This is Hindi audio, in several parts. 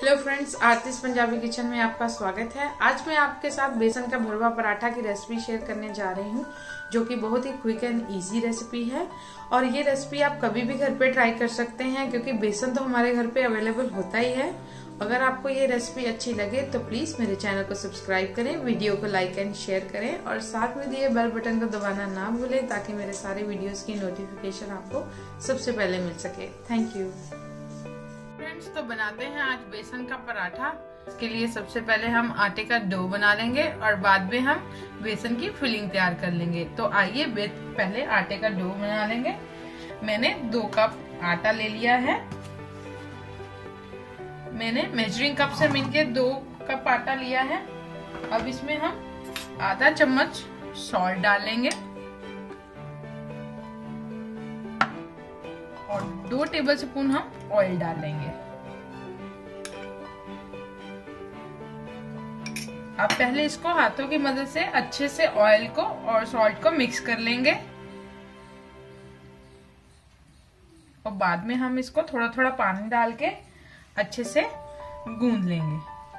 हेलो फ्रेंड्स, आरतीस पंजाबी किचन में आपका स्वागत है। आज मैं आपके साथ बेसन का भरवा पराठा की रेसिपी शेयर करने जा रही हूँ, जो कि बहुत ही क्विक एंड इजी रेसिपी है। और ये रेसिपी आप कभी भी घर पे ट्राई कर सकते हैं, क्योंकि बेसन तो हमारे घर पे अवेलेबल होता ही है। अगर आपको ये रेसिपी अच्छी लगे तो प्लीज मेरे चैनल को सब्सक्राइब करें, वीडियो को लाइक एंड शेयर करें और साथ में दिए बेल बटन को दबाना ना भूलें, ताकि मेरे सारे वीडियोस की नोटिफिकेशन आपको सबसे पहले मिल सके। Thank you friends. तो बनाते हैं आज बेसन का पराठा। इसके लिए सबसे पहले हम आटे का डो बना लेंगे और बाद में हम बेसन की फिलिंग तैयार कर लेंगे। तो आइए पहले आटे का डो बना लेंगे। मैंने 2 कप आटा ले लिया है। मैंने मेजरिंग कप से मिलके 2 कप आटा लिया है। अब इसमें हम आधा चम्मच सॉल्ट डालेंगे और 2 टेबलस्पून हम ऑयल डालेंगे। अब पहले इसको हाथों की मदद से अच्छे से ऑयल को और सॉल्ट को मिक्स कर लेंगे और बाद में हम इसको थोड़ा थोड़ा पानी डाल के अच्छे से गूंद लेंगे।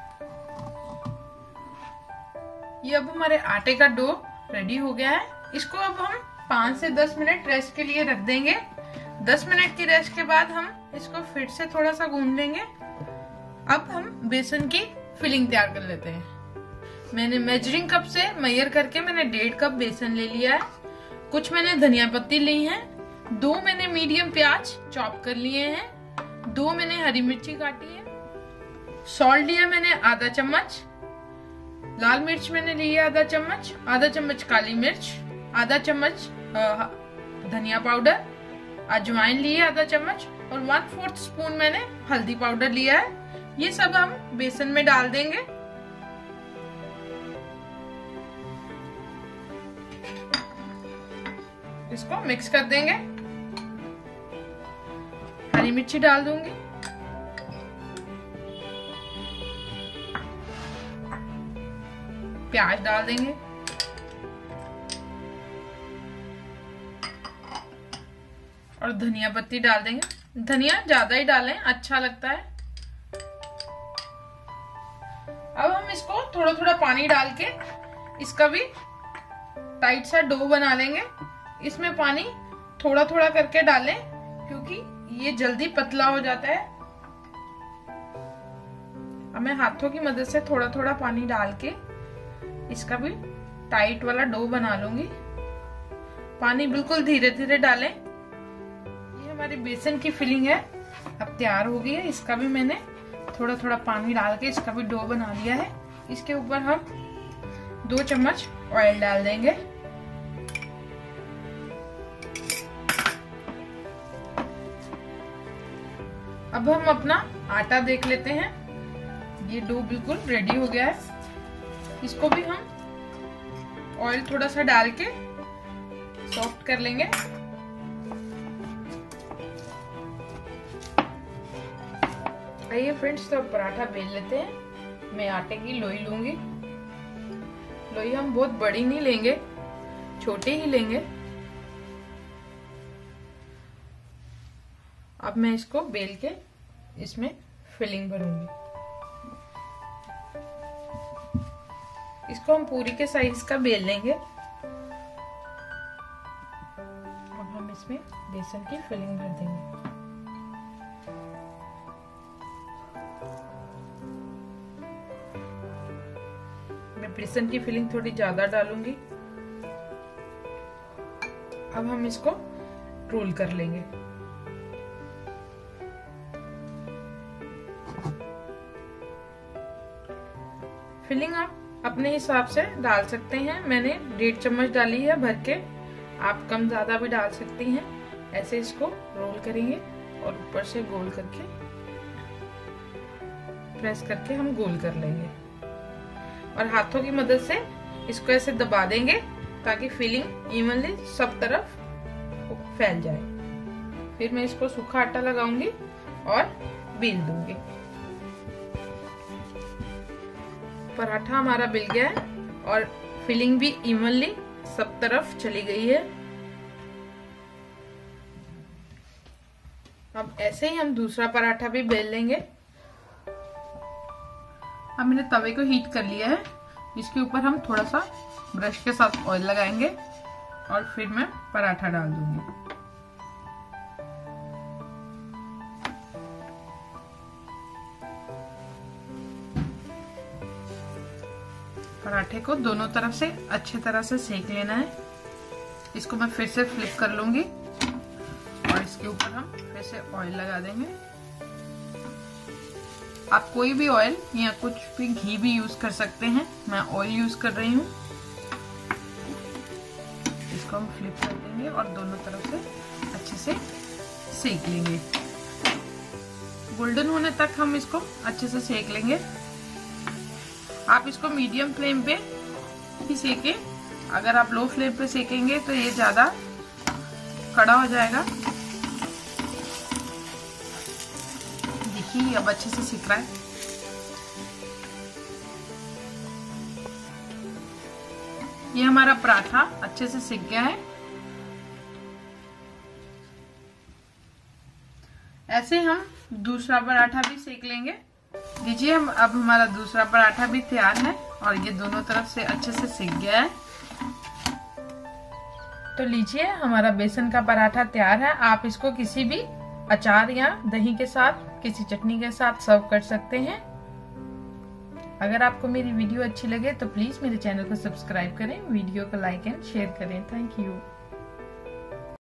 ये अब हमारे आटे का डो रेडी हो गया है। इसको अब हम 5 से 10 मिनट रेस्ट के लिए रख देंगे। 10 मिनट की रेस्ट के बाद हम इसको फिर से थोड़ा सा गूंद लेंगे। अब हम बेसन की फिलिंग तैयार कर लेते हैं। मैंने मेजरिंग कप से मेजर करके मैंने 1.5 कप बेसन ले लिया है। कुछ मैंने धनिया पत्ती ली है, 2 मैंने मीडियम प्याज चॉप कर लिए हैं, 2 मैंने हरी मिर्ची काटी है, सॉल्ट लिया मैंने आधा चम्मच, लाल मिर्च मैंने ली है आधा चम्मच काली मिर्च, आधा चम्मच धनिया पाउडर, अजवाइन ली है आधा चम्मच और 1/4 स्पून मैंने हल्दी पाउडर लिया है। ये सब हम बेसन में डाल देंगे। इसको मिक्स कर देंगे। हरी मिर्ची डाल दूंगी, प्याज डाल देंगे, और धनिया पत्ती डाल देंगे। धनिया ज्यादा ही डालें, अच्छा लगता है। अब हम इसको थोड़ा थोड़ा पानी डाल के इसका भी टाइट सा डो बना लेंगे। इसमें पानी थोड़ा थोड़ा करके डालें, क्योंकि ये जल्दी पतला हो जाता है। अब मैं हाथों की मदद से थोड़ा थोड़ा पानी डाल के इसका भी टाइट वाला डो बना लूंगी। पानी बिल्कुल धीरे धीरे डालें। ये हमारी बेसन की फिलिंग है, अब तैयार हो गई है। इसका भी मैंने थोड़ा थोड़ा पानी डाल के इसका भी डो बना लिया है। इसके ऊपर हम 2 चम्मच ऑयल डाल देंगे। अब हम अपना आटा देख लेते हैं। ये डो बिल्कुल रेडी हो गया है। इसको भी हम ऑयल थोड़ा सा डाल के सॉफ्ट कर लेंगे। आइए फ्रेंड्स, तो पराठा बेल लेते हैं। मैं आटे की लोई लूंगी। लोई हम बहुत बड़ी नहीं लेंगे, छोटी ही लेंगे। अब मैं इसको बेल के इसमें फिलिंग भरूंगी। इसको हम पूरी के साइज का बेल लेंगे। अब हम इसमें बेसन की फिलिंग भर देंगे। मैं बेसन की फिलिंग थोड़ी ज्यादा डालूंगी। अब हम इसको रोल कर लेंगे। फिलिंग आप अपने हिसाब से डाल सकते हैं। मैंने 1.5 चम्मच डाली है भर के, आप कम ज्यादा भी डाल सकती हैं। ऐसे इसको रोल करेंगे और ऊपर से गोल करके प्रेस करके हम गोल कर लेंगे और हाथों की मदद से इसको ऐसे दबा देंगे, ताकि फिलिंग इवनली सब तरफ फैल जाए। फिर मैं इसको सूखा आटा लगाऊंगी और बेल दूंगी। पराठा हमारा बिल गया है और फिलिंग भी इवनली सब तरफ चली गई है। अब ऐसे ही हम दूसरा पराठा भी बेल लेंगे। अब मैंने तवे को हीट कर लिया है। इसके ऊपर हम थोड़ा सा ब्रश के साथ ऑयल लगाएंगे और फिर मैं पराठा डाल दूंगी। पराठे को दोनों तरफ से अच्छी तरह से सेक लेना है। इसको मैं फिर से फ्लिप कर लूंगी और इसके ऊपर हम फिर से ऑयल लगा देंगे। आप कोई भी ऑयल या कुछ भी घी भी यूज कर सकते हैं, मैं ऑयल यूज कर रही हूँ। इसको हम फ्लिप कर देंगे और दोनों तरफ से अच्छे से सेक लेंगे। गोल्डन होने तक हम इसको अच्छे से सेक लेंगे। आप इसको मीडियम फ्लेम पे ही सेकें। अगर आप लो फ्लेम पे सेकेंगे तो ये ज्यादा कड़ा हो जाएगा। देखिए अब अच्छे से सिक रहा है। ये हमारा पराठा अच्छे से सिक गया है। ऐसे हम दूसरा पराठा भी सेक लेंगे। लीजिए अब हमारा दूसरा पराठा भी तैयार है और ये दोनों तरफ से अच्छे से सिक गया है। तो लीजिए हमारा बेसन का पराठा तैयार है। आप इसको किसी भी अचार या दही के साथ, किसी चटनी के साथ सर्व कर सकते हैं। अगर आपको मेरी वीडियो अच्छी लगे तो प्लीज मेरे चैनल को सब्सक्राइब करें, वीडियो को लाइक एंड शेयर करें। Thank you.